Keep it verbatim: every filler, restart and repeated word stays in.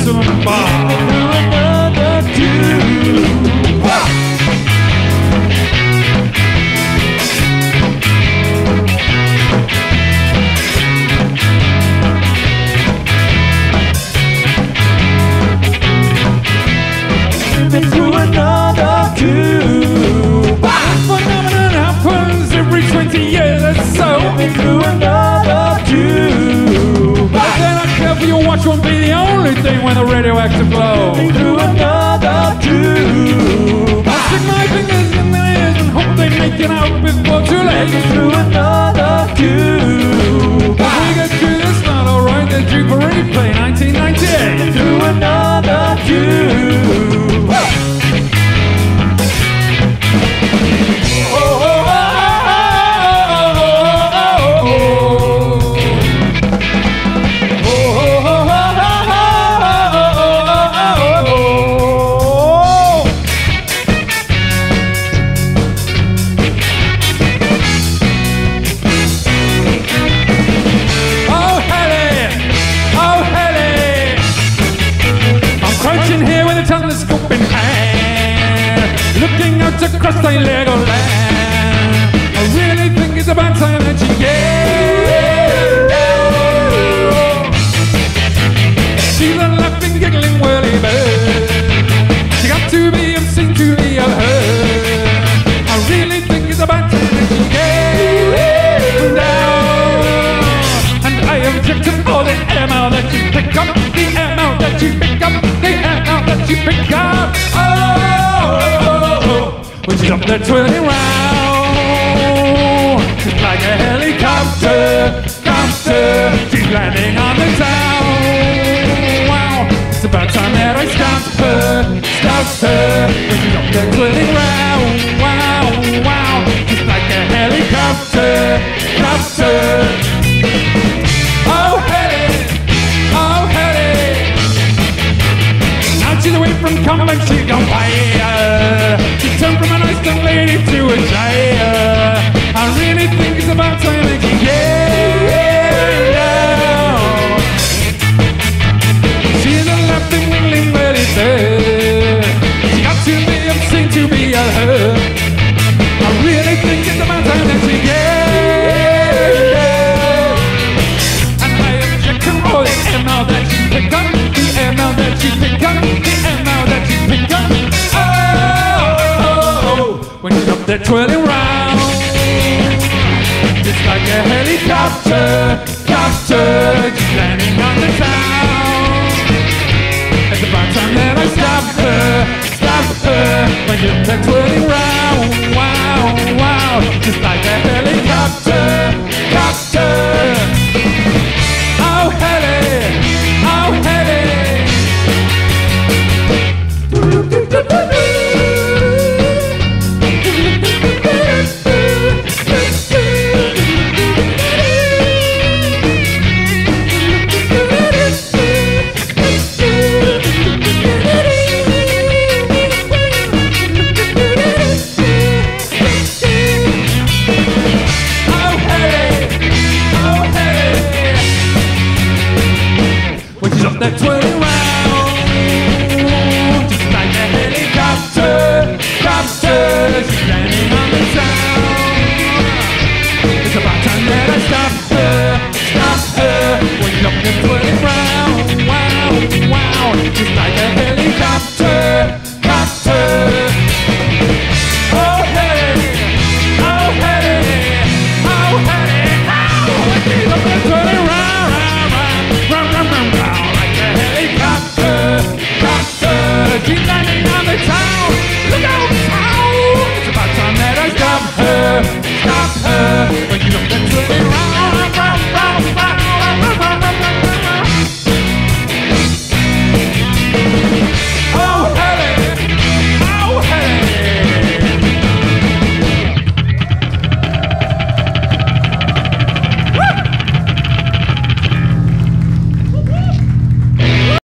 gentleman bar. Another Cuba. Been through another Cuba. Phenomenon happens every twenty years or so. Been through another Cuba. But then I care for your watch won't be the only thing when the radioactive glow. Been through another Cuba. I stick my fingers in their ears and hope they make it out before too late. Been through another Cuba. If we get through this night, alright, they're due for replay nineteen ninety-eight. Been through another Cuba. Across the Lego land, I really think it's about time that you get down. She's a laughing, giggling whirly bird. She got to be obscene to be heard. I really think it's about time that you get down. And I object to all the M L that you pick up, the M L that you pick up, the M L that you pick up. Oh, when she's up there twirling round, just like a helicopter, copter, she's landing on the town. Wow, it's about time that I stop her, stop her. When she's up there twirling round, wow, wow, just like a helicopter, copter. Oh Helen, oh Helen, now she's away from combat, she's gone fire. Turn from a nice young lady to a giant. I really think it's about time that you get down. She's a laughing, wiggling belly bird. She got to be obscene to be heard. I really think it's about time that you get down. And I object to all the M L that you pick up, the M L that you pick up, the M L that you pick up. When she's up there twirling round, just like a helicopter, copter, she's landing on the town. It's about time that I stop her, stop her. When she's up there twirling round, wow,